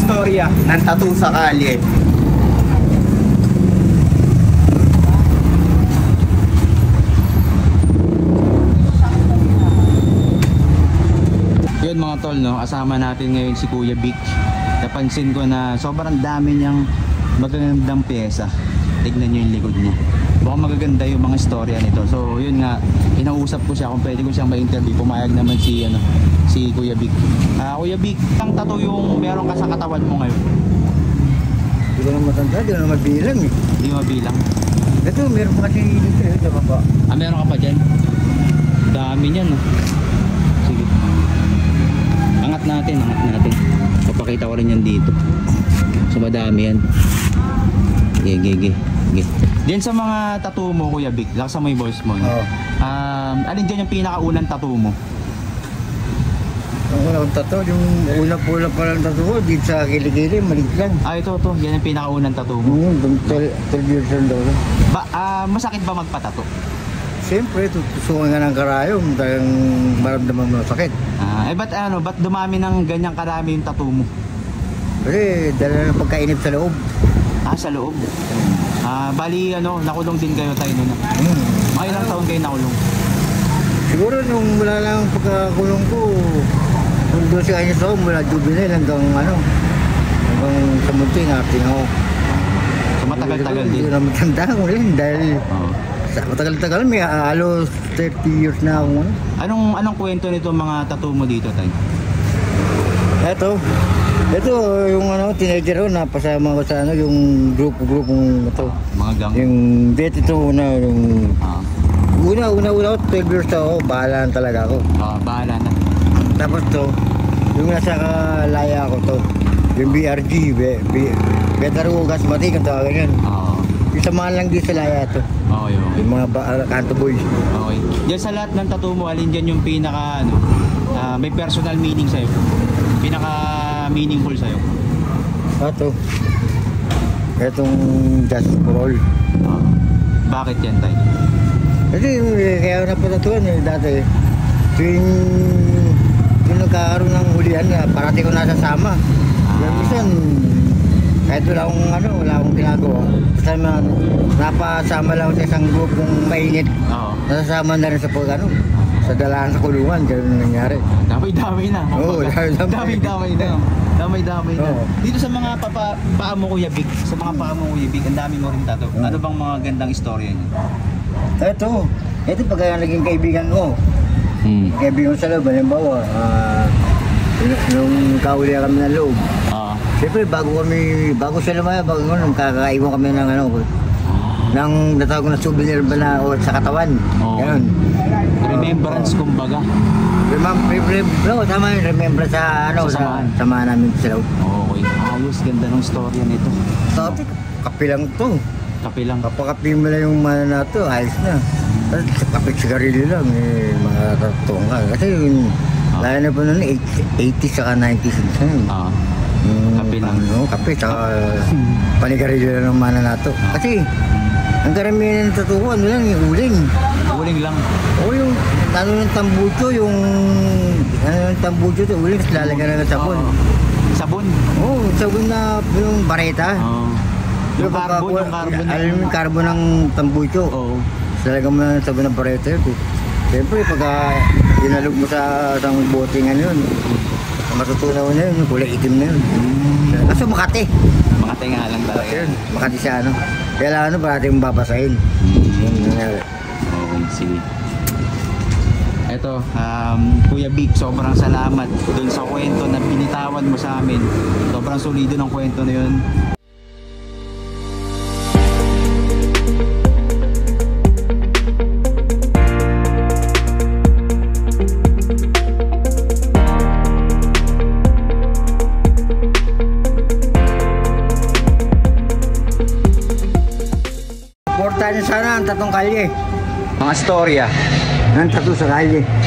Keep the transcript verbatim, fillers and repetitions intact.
istorya ng tattoo sa kalye. Yun mga tol, no, kasama natin ngayon si Kuya Vic. Napansin ko na sobrang dami niyang magagandang pyesa. Tignan niyo yung likod niya. Baka magaganda yung mga istorya nito. So yun nga, inausap ko siya kung pwede ko siyang ma-interview. Pumayag naman si ano, si Kuya Vic. Ah, uh, Kuya Vic, ang tattoo yung meron ka sa katawan mo ngayon? Hindi ko na matanda, hindi ko na mabilang eh. Hindi mo mabilang? Ito, meron pa kasi dito eh, diba pa? Ah, meron ka pa dyan? Dami niyan, no? Sige. Angat natin, angat natin. Papakita ko rin yan dito. So madami yan. Gigi, gigi. Diyan sa mga tattoo mo, Kuya Vic, laksa mo yung voice mo, no? Oo. Um, alin dyan yung pinakaunang tattoo mo? Ang unang tattoo, yung unang pula pa lang tattoo ko, dito sa kilikili, maliit lang. Ah, ito, ito. Yan yung pinakaunang tattoo mo. Hmm, twelve years old daw. Ba, ah, masakit ba magpatato? Siyempre, tutusukan ka ng karayom, talagang maramdaman mo sakit. Ah, eh ba't ano, ba't dumami ng ganyang karami yung tattoo mo? Kasi dala ng pagkainip sa loob. Ah, sa loob. Ah, bali ano, nakulong din kayo tayo noon. Hmm. Mga ilang taon kayo nakulong? Siguro nung mula lang pagkakulong ko, kung doon siya kanya sa ako, mula juvenile hanggang ano, hanggang sa munti, nating ako. So matagal-tagal din? Hindi ko na matanda ko rin dahil Oo. sa matagal-tagal, may halos thirty years na ako. Ano. Anong anong kwento nito mga tattoo mo dito, tay? Eto, ito yung ano, teenager ko, napasama ko sa ano, yung grupo-grupong ito. Mga gang? Yung date ito una, yung Ah, una, una, una, twelve years ako, bahala na talaga ako. ah, bahala na. Tapos to, yung nasa kalaya ko to, yung B R G, B, B, Bedaro Gasmatic, ang tawagan yan. Oo. Yung samahan lang din sa laya to, Okay, okay. yung mga ba, kanto boys. Okay. Diyan sa lahat ng tattoo mo, alin dyan yung pinaka ano, ah, may personal meaning sa'yo? Pinaka meaningful sa'yo? Ito, etong Just for All. Ah, bakit yan, tay? Kasi eh, kaya napatatuan eh dati. Tuwing, tuwing nagkakaroon ng hulihan na parati ko nasasama. Kaya minsan, kahit wala akong ano, wala akong ginagawa. Basta na, napasama lang ako sa isang grupong mainit. Oo. Nasasama na rin sa pag ano, sa dalaan sa kulungan, gano'n na nangyari. Damay-damay na. Oo, damay-damay. Damay-damay na. Damay-damay na. Oo. Dito sa mga papa, paa mo, Kuya Vic, sa mga paa mo, Kuya Vic, ang dami mo rin tattoo. Oo. Ano bang mga gandang istorya niya? Ito, ito pagka naging kaibigan ko. Hmm. Kaibigan ko sa loob, halimbawa, ah, nung kauli kami ng loob. Ah. Siyempre, bago kami, bago sila lumaya, bago nung kakaiwan kami ng ano, ng natawag ko na souvenir ba na o sa katawan. Oo. Ganun. Remembrance, kumbaga. Remem, remem, no, tama yun, remember sa ano, Sa sa samahan. samahan namin sa loob. Okay. Ayos, ganda ng storya nito. Sabi, kape lang to. Kape lang. Kapakapi mo lang yung mana na to, ayos na. Tapos kapit sigarilyo lang, eh, mga katong ka. Kasi yun, Ah. lalo na po noon, eighties saka nineties na yun. Ah. Mm, Kape lang. Ano, kape, saka panigarilyo lang ng mana na to. Kasi, ang karamihan ng tatuo, ano lang, yung uling. Uling lang. O yung, ano ng tambucho, yung, ano ng tambucho, yung uling, tapos lalagyan na ng sabon. Oo. Sabon. Oo, oh, sabon na, yung bareta. Oo. Yung Yung carbon, pagkakuha- yung carbon. Alam mo yung carbon ng tambucho. Oo. Talaga mo na sabon ng bareta yun. Siyempre, pagka dinalog mo sa isang boting ano yun, matutunaw na yun, yung kulay itim na yun. Kaso Makati. Mga tinga lang talaga. Yun, Makati siya ano. Kaya lang ano, parati mong babasahin. Yun nangyari. Okay, sige. Eto, um, Kuya Vic, sobrang salamat dun sa kwento na binitawan mo sa amin. Sobrang solido ng kwento na yun. Porta niya sana ang tatong kalye. Mga storya. Ang tato sa kalye.